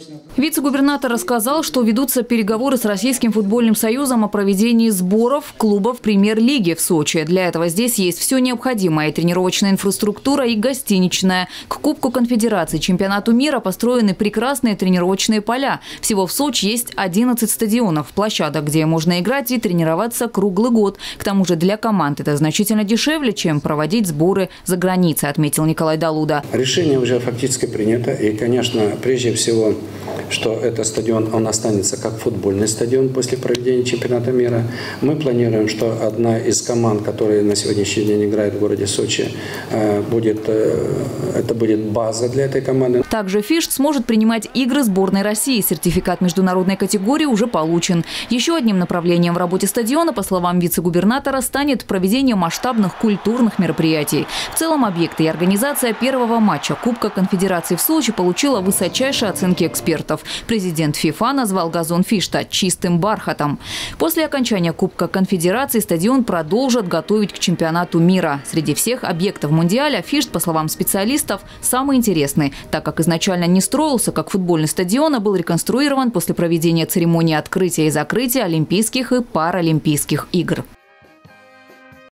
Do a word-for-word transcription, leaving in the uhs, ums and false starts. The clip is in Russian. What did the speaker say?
Вице-губернатор рассказал, что ведутся переговоры с Российским футбольным союзом о проведении сборов клубов премьер-лиги в Сочи. Для этого здесь есть все необходимое – и тренировочная инфраструктура, и гостиничная. К Кубку конфедерации чемпионату мира построены прекрасные тренировочные поля. Всего в Сочи есть одиннадцать стадионов, площадок, где можно играть и тренироваться круглый год. К тому же для команд это значительно дешевле, чем проводить сборы за границей, отметил Николай Далуда. Решение уже фактически принято. И, конечно, прежде всего, что этот стадион, он останется как футбольный стадион после проведения чемпионата мира. Мы планируем, что одна из команд, которые на сегодняшний день играет в городе Сочи, будет, это будет база для этой команды. Также Фишт сможет принимать игры сборной России. Сертификат международной категории уже получен. Еще одним направлением в работе стадиона, по словам вице-губернатора, станет проведение масштабных культурных мероприятий. В целом объекты и организация первого матча Кубка конфедерации в Сочи получила высочайшие оценки экспертов. Президент ФИФА назвал газон Фишта чистым бархатом. После окончания Кубка конфедерации стадион продолжат готовить к чемпионату мира. Среди всех объектов Мундиаля Фишт, по словам специалистов, самый интересный, так как изначально не строился как футбольный стадион, а был реконструирован после проведения церемонии открытия и закрытия Олимпийских и Паралимпийских игр.